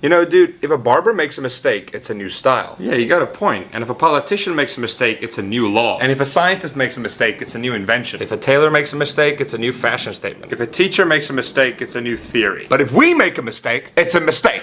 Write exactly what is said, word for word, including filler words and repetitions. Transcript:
You know, dude, if a barber makes a mistake, it's a new style. Yeah, you got a point. And if a politician makes a mistake, it's a new law. And if a scientist makes a mistake, it's a new invention. If a tailor makes a mistake, it's a new fashion statement. If a teacher makes a mistake, it's a new theory. But if we make a mistake, it's a mistake.